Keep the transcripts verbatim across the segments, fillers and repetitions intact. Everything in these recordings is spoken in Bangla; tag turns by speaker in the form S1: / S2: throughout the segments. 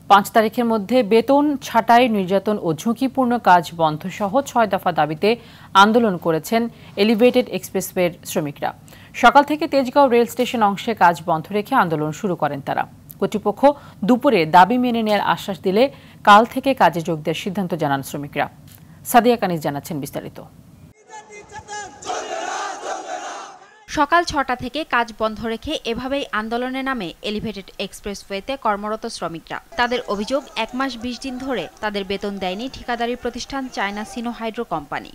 S1: পাঁচ তারিখের মধ্যে বেতন ছাঁটাই, নির্যাতন ও ঝুঁকিপূর্ণ কাজ বন্ধ সহ ছয় দফা দাবিতে আন্দোলন করেছেন এলিভেটেড এক্সপ্রেসওয়ের শ্রমিকরা। সকাল থেকে তেজগাঁও রেল স্টেশন অংশে কাজ বন্ধ রেখে আন্দোলন শুরু করেন তারা। কর্তৃপক্ষ দুপুরে দাবি মেনে নেওয়ার আশ্বাস দিলে কাল থেকে কাজে যোগ দেওয়ার সিদ্ধান্ত জানান শ্রমিকরা। সাদিয়া কানিজ জানাচ্ছেন বিস্তারিত।
S2: সকাল ছটা থেকে কাজ বন্ধ রেখে এভাবেই আন্দোলনে নামে এলিভেটেড এক্সপ্রেসওয়েতে কর্মরত শ্রমিকরা। তাদের অভিযোগ, এক মাস বিশ দিন ধরে তাদের বেতন দেয়নি ঠিকাদারি প্রতিষ্ঠান চায়না সিনো হাইড্রো কোম্পানি।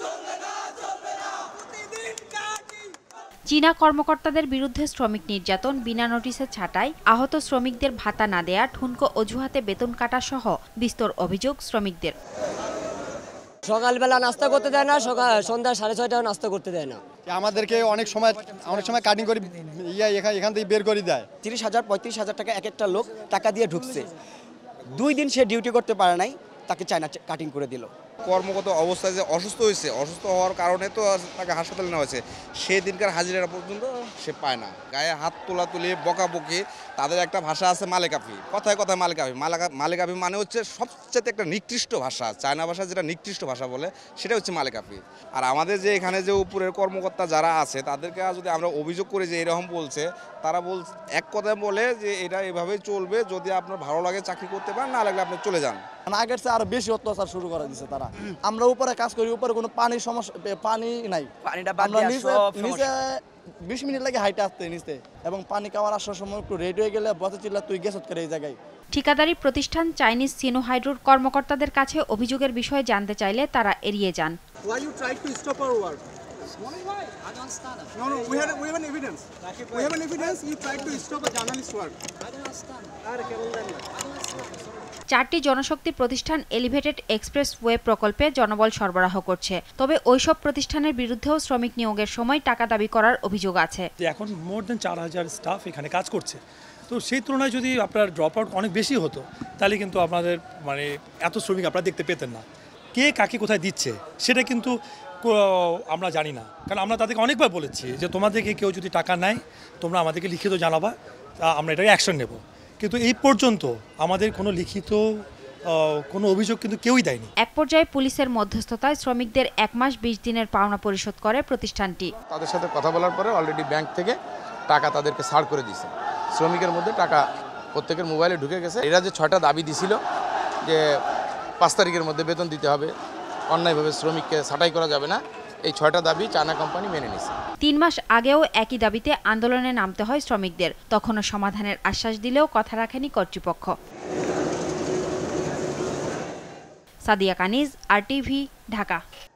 S2: চীনা কর্মকর্তাদের বিরুদ্ধে শ্রমিক নির্যাতন, বিনা নোটিশে ছাঁটাই, আহত শ্রমিকদের ভাতা না দেয়া, ঠুনকো অজুহাতে বেতন কাটা সহ বিস্তর অভিযোগ শ্রমিকদের।
S3: সকালবেলা নাস্তা করতে দেয় না, সকাল সন্ধ্যা সাড়ে ছয়টায় নাস্তা করতে দেয় না।
S4: আমাদেরকে অনেক সময় অনেক সময় কাটিং করে ইয়া এখান থেকে বের করে দেয়।
S5: তিরিশ হাজার পঁয়ত্রিশ হাজার টাকা এক একটা লোক টাকা দিয়ে ঢুকছে, দুই দিন সে ডিউটি করতে পারে নাই, তাকে চায়না কাটিং করে দিল।
S6: কর্মগত অবস্থায় যে অসুস্থ হয়েছে, অসুস্থ হওয়ার কারণে তো তাকে হাসপাতালে নেওয়া হয়েছে, সেই দিনকার হাজিরা পর্যন্ত সে পায় না। গায়ে হাত তোলা তুলি, বকাবকি, তাদের একটা ভাষা আছে মালেকাফি, কথায় কথায় মালেকাফি। মালেকাফি মানে হচ্ছে সবচেয়ে একটা নিকৃষ্ট ভাষা, চায়না ভাষা যেটা নিকৃষ্ট ভাষা বলে সেটা হচ্ছে মালেকাফি। আর আমাদের যে এখানে যে উপরের কর্মকর্তা যারা আছে তাদেরকে যদি আমরা অভিযোগ করি যে এরকম বলছে, তারা বল এক কথায় বলে যে এটা এভাবেই চলবে, যদি আপনার ভালো লাগে চাকরি করতে পারেন, না লাগলে আপনি চলে যান।
S4: আগের চেয়ে আরো বেশি অত্যাচার শুরু করে দিচ্ছে তারা। আমরা উপরে কাজ করি, উপরে কোনো পানির সমস্যা, পানি নাই, আমরা নিচে বিশ মিনিট লাগে হাইটে আসতে নিচে, এবং পানি খাওয়ার আসার সময় একটু রেডি হয়ে গেলে বসে চিল্লা তুই গেছত করে এই জায়গায়।
S2: ঠিকাদারি প্রতিষ্ঠান চাইনিজ সিনো হাইড্রোর কর্মকর্তাদের কাছে অভিযোগের বিষয়ে জানতে চাইলে তারা এড়িয়ে যান।
S7: No, no, we have, we have an evidence. We have an evidence. You tried to stop a journalist's work.
S2: চারটি জনশক্তি প্রতিষ্ঠান এলিভেটেড এক্সপ্রেসওয়ে প্রকল্পে জনবল সরবরাহ করছে, তবে ওইসব প্রতিষ্ঠানের বিরুদ্ধেও শ্রমিক নিয়োগের সময় টাকা দাবি করার অভিযোগ আছে।
S8: এখন মোর দেন চার হাজার স্টাফ এখানে কাজ করছে, তো সেই তুলনায় যদি আপনার ড্রপ আউট অনেক বেশি হতো তাহলে কিন্তু আপনাদের মানে এত শ্রমিক আপনারা দেখতে পেতেন না। কে কাকে কোথায় দিচ্ছে সেটা কিন্তু আমরা জানি না, কারণ আমরা তাদেরকে অনেকবার বলেছি যে তোমাদেরকে কেউ যদি টাকা নেয় তোমরা আমাদেরকে লিখিত জানাবা, আমরা এটাকে অ্যাকশন নেব, কিন্তু এই পর্যন্ত আমাদের কোনো লিখিত কোনো অভিযোগ কিন্তু কেউই দেয়নি।
S2: এক পর্যায়ে পুলিশের মধ্যস্থতায় শ্রমিকদের এক মাস বিশ দিনের পাওনা পরিশোধ করে প্রতিষ্ঠানটি।
S9: তাদের সাথে কথা বলার পরে অলরেডি ব্যাংক থেকে টাকা তাদেরকে ছাড় করে দিয়েছে। শ্রমিকের মধ্যে টাকা প্রত্যেকের মোবাইলে ঢুকে গেছে। এরা যে ছয়টা দাবি দিছিল যে পাঁচ তারিখের মধ্যে বেতন দিতে হবে, অন্যায়ভাবে শ্রমিককে ছাঁটাই করা যাবে না, এই ছয়টা দাবি চায়না কোম্পানি মেনে নিয়েছে।
S2: তিন মাস আগেও একই দাবিতে আন্দোলনে নামতে হয় শ্রমিকদের, তখনও সমাধানের আশ্বাস দিলেও কথা রাখেনি কর্তৃপক্ষ। Sadia Kaniz, R TV, Dhaka.